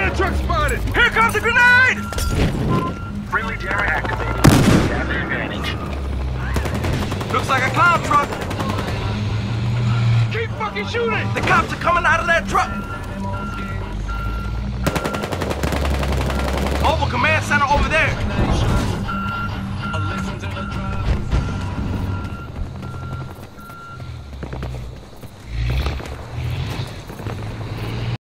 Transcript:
Enemy truck spotted! Here comes a grenade! Friendly tower activated. Have the advantage. Looks like a cloud truck. Keep fucking shooting! The cops are coming out of that truck!